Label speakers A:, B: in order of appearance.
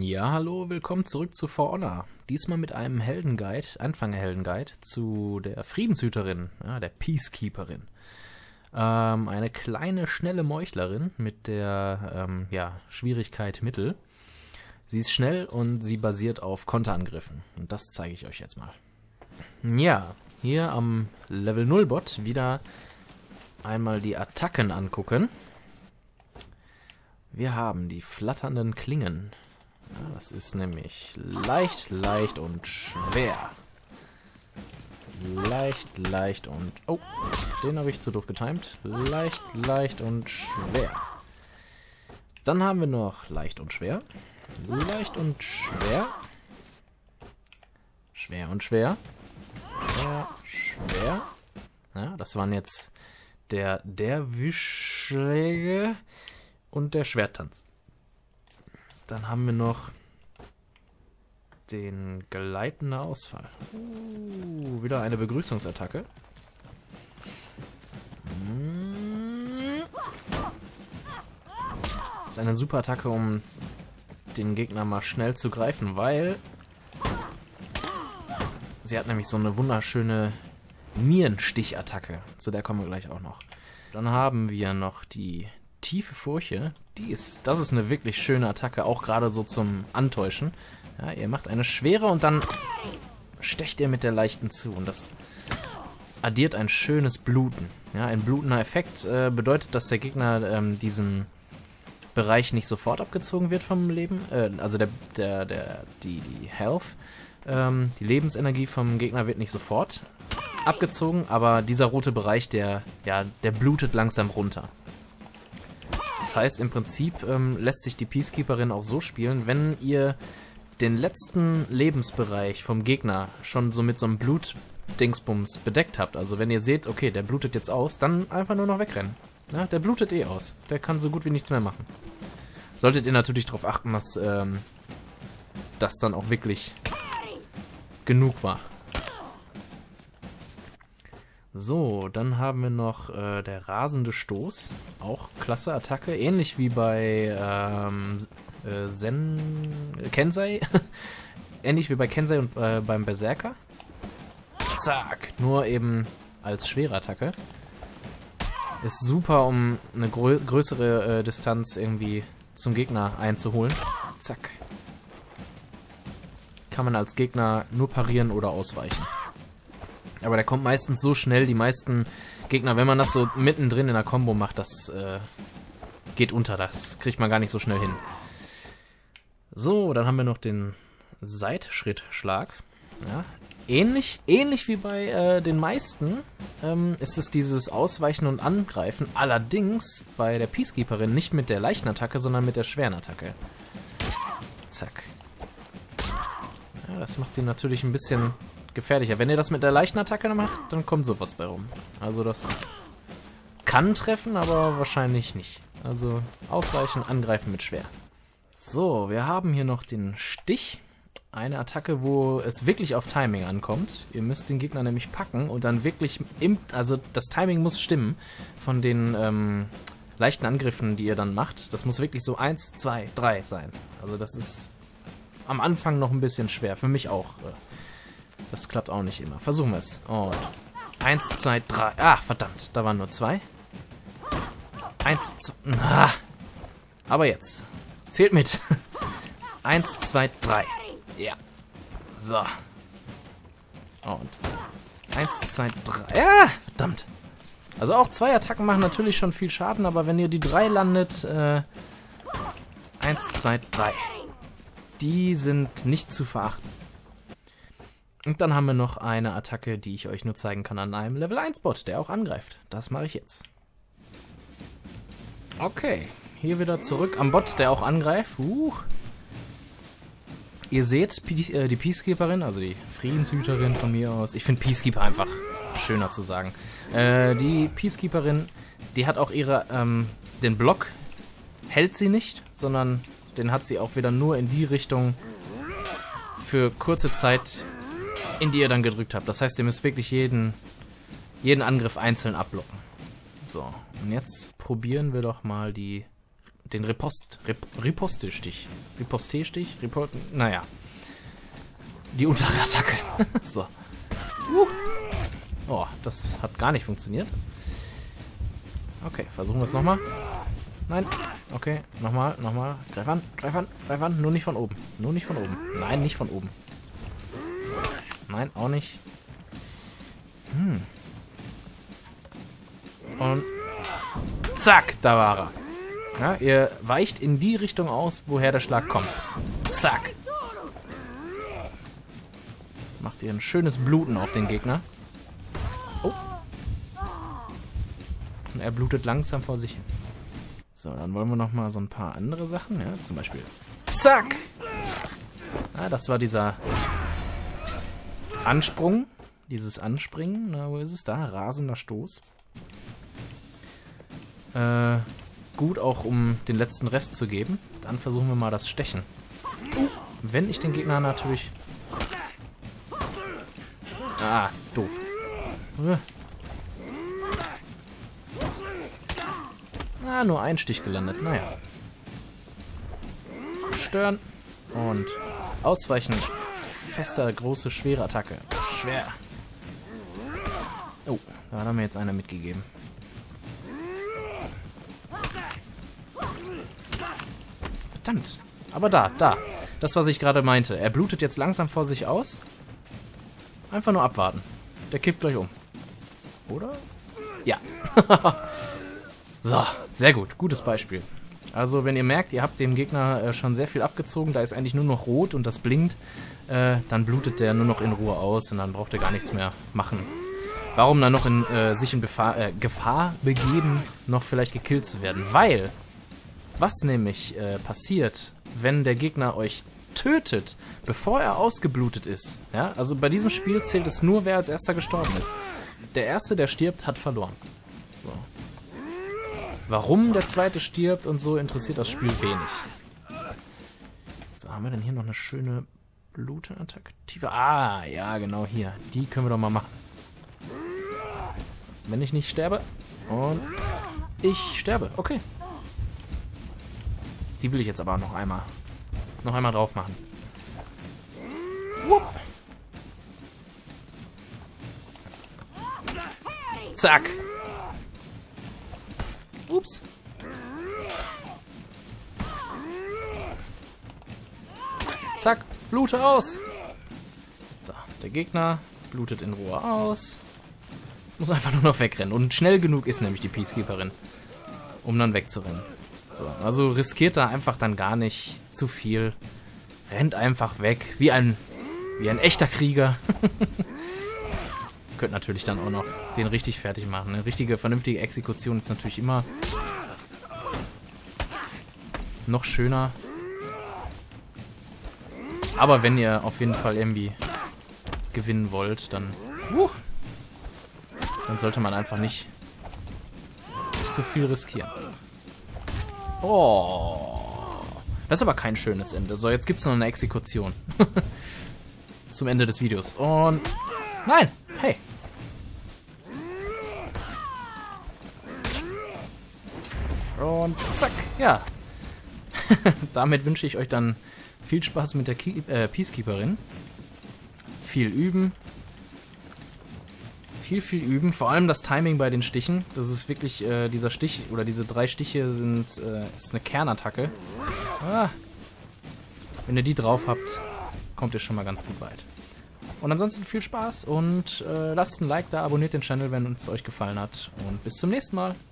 A: Ja, hallo, willkommen zurück zu For Honor. Diesmal mit einem Heldenguide, Anfängerheldenguide zu der Friedenshüterin, ja, der Peacekeeperin. Eine kleine, schnelle Meuchlerin mit der Schwierigkeit Mittel. Sie ist schnell und sie basiert auf Konterangriffen. Und das zeige ich euch jetzt mal. Ja, hier am Level 0 Bot wieder einmal die Attacken angucken. Wir haben die flatternden Klingen. Ja, das ist nämlich leicht, leicht und schwer. Leicht, leicht und... Oh, den habe ich zu doof getimt. Leicht, leicht und schwer. Dann haben wir noch leicht und schwer. Leicht und schwer. Schwer und schwer. Schwer, schwer. Ja, das waren jetzt der Wischschläge und der Schwerttanz. Dann haben wir noch den gleitenden Ausfall. Wieder eine Begrüßungsattacke. Das ist eine super Attacke, um den Gegner mal schnell zu greifen, weil sie hat nämlich so eine wunderschöne Nierenstichattacke. Zu der kommen wir gleich auch noch. Dann haben wir noch die tiefe Furche. Das ist eine wirklich schöne Attacke, auch gerade so zum Antäuschen. Ja, ihr macht eine schwere und dann stecht ihr mit der leichten zu. Und das addiert ein schönes Bluten. Ja, ein blutender Effekt bedeutet, dass der Gegner diesen Bereich nicht sofort abgezogen wird vom Leben. Also die Health, die Lebensenergie vom Gegner wird nicht sofort abgezogen, aber dieser rote Bereich, der blutet langsam runter. Das heißt, im Prinzip lässt sich die Peacekeeperin auch so spielen, wenn ihr den letzten Lebensbereich vom Gegner schon so mit so einem Blutdingsbums bedeckt habt. Also wenn ihr seht, okay, der blutet jetzt aus, dann einfach nur noch wegrennen. Ja, der blutet eh aus. Der kann so gut wie nichts mehr machen. Solltet ihr natürlich darauf achten, dass das dann auch wirklich genug war. So, dann haben wir noch der rasende Stoß. Auch klasse Attacke. Ähnlich wie bei Kensei. Ähnlich wie bei Kensei und beim Berserker. Zack. Nur eben als schwere Attacke. Ist super, um eine größere Distanz irgendwie zum Gegner einzuholen. Zack. Kann man als Gegner nur parieren oder ausweichen. Aber der kommt meistens so schnell, die meisten Gegner, wenn man das so mittendrin in der Combo macht, das geht unter, das kriegt man gar nicht so schnell hin. So, dann haben wir noch den Seitschrittschlag. Ja, ähnlich wie bei den meisten ist es dieses Ausweichen und Angreifen, allerdings bei der Peacekeeperin nicht mit der leichten Attacke, sondern mit der schweren Attacke. Zack. Ja, das macht sie natürlich ein bisschen gefährlicher. Wenn ihr das mit der leichten Attacke macht, dann kommt sowas bei rum. Also das kann treffen, aber wahrscheinlich nicht. Also ausweichen, angreifen mit schwer. So, wir haben hier noch den Stich. Eine Attacke, wo es wirklich auf Timing ankommt. Ihr müsst den Gegner nämlich packen und dann wirklich, also das Timing muss stimmen von den leichten Angriffen, die ihr dann macht. Das muss wirklich so 1, 2, 3 sein. Also das ist am Anfang noch ein bisschen schwer. Für mich auch. Das klappt auch nicht immer. Versuchen wir es. Und 1, 2, 3. Ah, verdammt. Da waren nur 2. 1, 2. Ah. Aber jetzt. Zählt mit. 1, 2, 3. Ja. So. Und 1, 2, 3. Ja, verdammt. Also auch 2 Attacken machen natürlich schon viel Schaden, aber wenn ihr die 3 landet, 1, 2, 3. Die sind nicht zu verachten. Und dann haben wir noch eine Attacke, die ich euch nur zeigen kann an einem Level 1 Bot, der auch angreift. Das mache ich jetzt. Okay, hier wieder zurück am Bot, der auch angreift. Ihr seht die Peacekeeperin, also die Friedenshüterin von mir aus. Ich finde Peacekeeper einfach schöner zu sagen. Die Peacekeeperin, die hat auch den Block hält sie nicht, sondern den hat sie auch wieder nur in die Richtung für kurze Zeit, in die ihr dann gedrückt habt. Das heißt, ihr müsst wirklich jeden Angriff einzeln abblocken. So, und jetzt probieren wir doch mal den Riposte-Stich. Riposte-Stich? Naja. Die untere Attacke. So. Oh, das hat gar nicht funktioniert. Okay, versuchen wir es nochmal. Nein. Okay, nochmal. Greif an. Nur nicht von oben. Nein, nicht von oben. Nein, auch nicht. Und zack, da war er. Ja, ihr weicht in die Richtung aus, woher der Schlag kommt. Zack. Macht ihr ein schönes Bluten auf den Gegner. Oh. Und er blutet langsam vor sich hin. So, dann wollen wir noch mal so ein paar andere Sachen. Ja, zum Beispiel. Zack. Ah, das war dieser Ansprung. Dieses Anspringen. Na, wo ist es da? Rasender Stoß. Gut auch, um den letzten Rest zu geben. Dann versuchen wir mal das Stechen. Wenn ich den Gegner natürlich... Ah, doof. Ah, nur ein Stich gelandet. Naja. Stören. Und ausweichen. Fester, große, schwere Attacke. Schwer. Oh, da hat mir jetzt einer mitgegeben. Verdammt. Aber da. Das, was ich gerade meinte. Er blutet jetzt langsam vor sich aus. Einfach nur abwarten. Der kippt gleich um. Oder? Ja. So, sehr gut. Gutes Beispiel. Also, wenn ihr merkt, ihr habt dem Gegner schon sehr viel abgezogen, da ist eigentlich nur noch rot und das blinkt, dann blutet der nur noch in Ruhe aus und dann braucht er gar nichts mehr machen. Warum dann noch sich in Gefahr begeben, noch vielleicht gekillt zu werden? Weil, was nämlich passiert, wenn der Gegner euch tötet, bevor er ausgeblutet ist. Ja, also bei diesem Spiel zählt es nur, wer als erster gestorben ist. Der Erste, der stirbt, hat verloren. So. Warum der Zweite stirbt und so, interessiert das Spiel wenig. So, haben wir denn hier noch eine schöne Blutattacke? Ah, ja, genau hier. Die können wir doch mal machen. Wenn ich nicht sterbe. Und ich sterbe. Okay. Die will ich jetzt aber noch einmal drauf machen. Wupp. Zack. Ups. Zack. Blute aus. So, der Gegner blutet in Ruhe aus. Muss einfach nur noch wegrennen. Und schnell genug ist nämlich die Peacekeeperin, um dann wegzurennen. So, also riskiert da einfach dann gar nicht zu viel. Rennt einfach weg. Wie ein echter Krieger. Könnt natürlich dann auch noch den richtig fertig machen. Eine richtige, vernünftige Exekution ist natürlich immer noch schöner. Aber wenn ihr auf jeden Fall irgendwie gewinnen wollt, dann sollte man einfach nicht zu viel riskieren. Oh. Das ist aber kein schönes Ende. So, jetzt gibt es noch eine Exekution. Zum Ende des Videos. Und... Nein! Hey! Und zack! Ja. Damit wünsche ich euch dann viel Spaß mit der Peacekeeperin. Viel üben. Viel üben. Vor allem das Timing bei den Stichen. Das ist wirklich, dieser Stich oder diese 3 Stiche ist eine Kernattacke. Ah. Wenn ihr die drauf habt, kommt ihr schon mal ganz gut weit. Und ansonsten viel Spaß und lasst ein Like da, abonniert den Channel, wenn es euch gefallen hat. Und bis zum nächsten Mal.